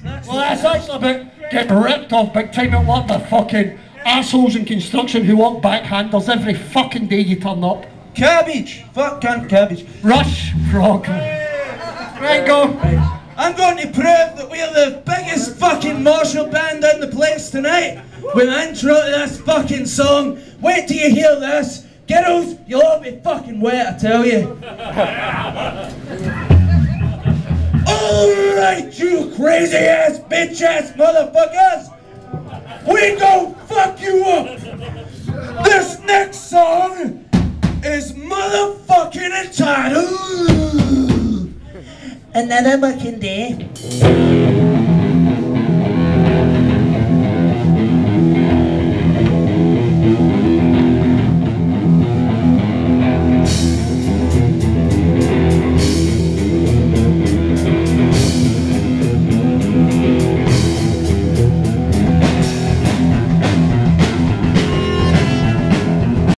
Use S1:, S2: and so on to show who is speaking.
S1: Well, that's actually about getting ripped off big time at work by fucking assholes in construction who want backhanders every fucking day you turn up.
S2: Cabbage! Fuck cunt cabbage.
S1: Rush, frog. Right, go.
S2: Right. I'm going to prove that we're the biggest fucking martial band in the place tonight with the intro to this fucking song. Wait till you hear this. Girls, you'll all be fucking wet, I tell you. Alright, you crazy ass bitch ass motherfuckers! We gon' fuck you up! This next song is motherfucking entitled Another Fucking Day.